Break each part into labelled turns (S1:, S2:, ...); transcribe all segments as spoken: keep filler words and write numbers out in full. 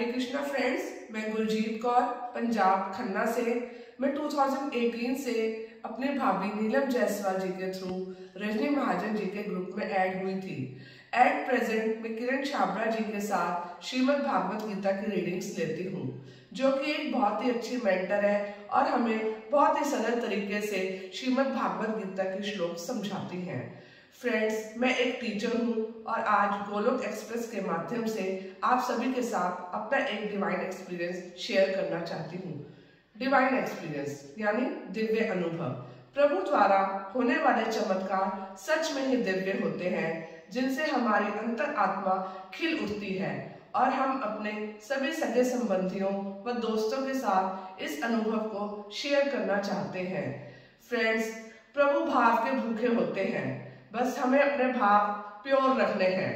S1: Krishna friends, मैं गुरजीत कौर पंजाब खन्ना से मैं दो हज़ार अठारह से अपने भाभी नीलम जायसवाल जी के थ्रू रजनी महाजन जी के ग्रुप में ऐड हुई थी। एट प्रेजेंट मैं किरण छाबड़ा जी के साथ श्रीमद् भागवत गीता की रीडिंग्स लेती हूँ, जो कि एक बहुत ही अच्छी मेंटर है और हमें बहुत ही सरल तरीके से श्रीमद् भागवत गीता के श्लोक समझाती हैं। फ्रेंड्स, मैं एक टीचर हूँ और आज गोलोक एक्सप्रेस के माध्यम से आप सभी के साथ अपना एक डिवाइन एक्सपीरियंस शेयर करना चाहती हूँ। डिवाइन एक्सपीरियंस यानी दिव्य अनुभव। प्रभु द्वारा होने वाले चमत्कार सच में ही दिव्य होते हैं, जिनसे हमारी अंतर आत्मा खिल उठती है और हम अपने सभी सगे संबंधियों व दोस्तों के साथ इस अनुभव को शेयर करना चाहते हैं। फ्रेंड्स, प्रभु भाव के भूखे होते हैं, बस हमें अपने भाव प्योर रखने हैं।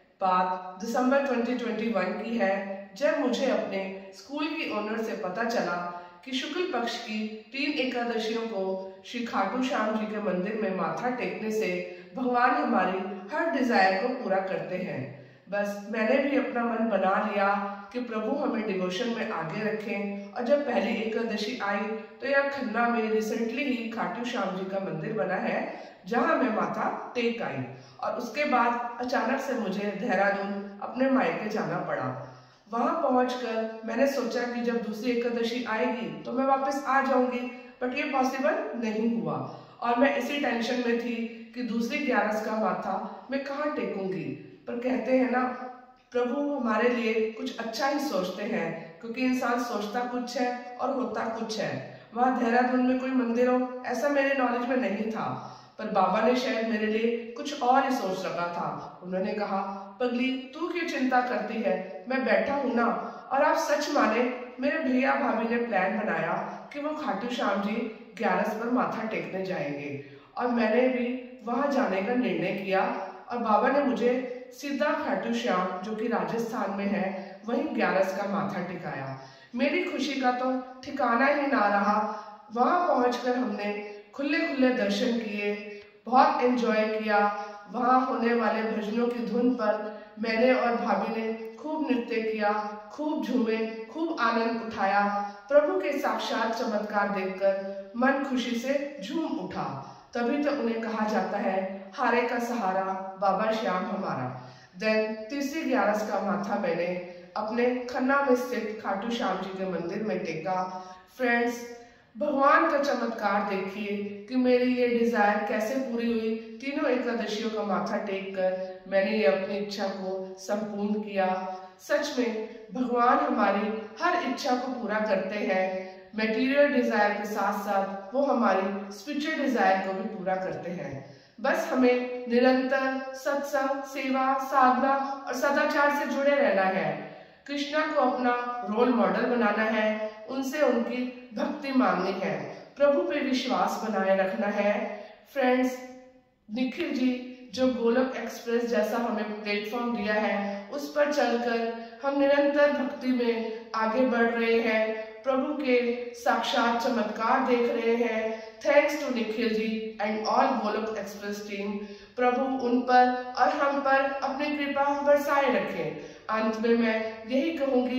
S1: बात दिसंबर दो हज़ार इक्कीस की है, जब मुझे अपने स्कूल की ओनर से पता चला कि शुक्ल पक्ष की तीन एकादशियों को श्री खाटू श्याम जी के मंदिर में माथा टेकने से भगवान हमारी हर डिजायर को पूरा करते हैं। बस मैंने भी अपना मन बना लिया कि प्रभु हमें डिवोशन में आगे रखें, और जब पहली एकादशी आई तो यह खन्ना में रिसेंटली ही खाटू श्याम जी का मंदिर बना है, जहां मैं माथा टेक आई। और उसके बाद अचानक से मुझे देहरादून अपने मायके जाना पड़ा। वहां पहुंचकर मैंने सोचा कि जब दूसरी एकादशी आएगी तो मैं वापस आ जाऊंगी, बट ये पॉसिबल नहीं हुआ और मैं इसी टेंशन में थी कि दूसरी ग्यारस का माथा मैं कहाँ टेकूंगी। पर कहते हैं ना, प्रभु हमारे लिए कुछ अच्छा ही सोचते हैं, क्योंकि इंसान सोचता कुछ है और होता कुछ है। वहां देहरादून में कोई मंदिर हो ऐसा मेरे नॉलेज में नहीं था, पर बाबा ने शायद मेरे लिए कुछ और ही सोच रखा था। उन्होंने कहा, पगली तू क्यों चिंता करती है, मैं बैठा हूं ना। और आप सच माने, मेरे भैया भाभी ने प्लान बनाया कि वो खाटू श्याम जी ग्यारस पर माथा टेकने जाएंगे, और मैंने भी वहां जाने का निर्णय किया। और बाबा ने मुझे सीधा खाटू श्याम, जो कि राजस्थान में है, वहीं ग्यारस का माथा टिकाया। मेरी खुशी का तो ठिकाना ही ना रहा। वहां पहुंचकर हमने खुले खुले दर्शन किए, बहुत एंजॉय किया। वहां होने वाले भजनों की धुन पर मैंने और भाभी ने खूब नृत्य किया, खूब झूमे, खूब आनंद उठाया। प्रभु के साक्षात चमत्कार देखकर मन खुशी से झूम उठा। तभी तो उन्हें कहा जाता है, हारे का सहारा बाबा श्याम हमारा। देन तीसरी ग्यारस का माथा मैंने अपने खन्ना में स्थित खाटू श्याम जी के मंदिर में टेका। फ्रेंड्स, भगवान का चमत्कार देखिए कि मेरी ये डिजायर कैसे पूरी हुई। तीनों एकादशियों का माथा टेक कर मैंने ये अपनी इच्छा को संपूर्ण किया। सच में भगवान हमारी हर इच्छा को पूरा करते हैं। मटेरियल डिजायर के साथ साथ वो हमारी स्पिरिचुअल डिजायर को भी पूरा करते हैं। बस हमें निरंतर सत्संग, सेवा, साधना और सदाचार से जुड़े रहना है। कृष्णा को अपना रोल मॉडल बनाना है, उनसे उनकी भक्ति मांगनी है, प्रभु पे विश्वास बनाए रखना है। फ्रेंड्स, निखिल जी जो गोलोक एक्सप्रेस जैसा हमें प्लेटफॉर्म दिया है, उस पर चलकर हम निरंतर भक्ति में आगे बढ़ रहे हैं, प्रभु के साक्षात चमत्कार देख रहे हैं। Thanks to Nikhil ji and all Golok express team. प्रभु उन पर और हम पर अपनी कृपा बरसाए रखें। अंत में मैं यही कहूंगी,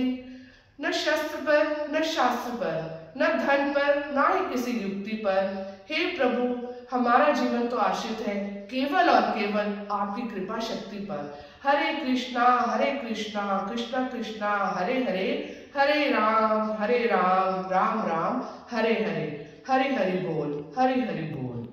S1: न शस्त्र पर, न शास्त्र पर, न धन पर, न ही किसी युक्ति पर। हे प्रभु, हमारा जीवन तो आश्रित है केवल और केवल आपकी कृपा शक्ति पर। हरे कृष्णा हरे कृष्णा कृष्णा कृष्णा हरे हरे, हरे राम हरे राम राम राम हरे हरे। हरि हरि बोल, हरि हरि बोल।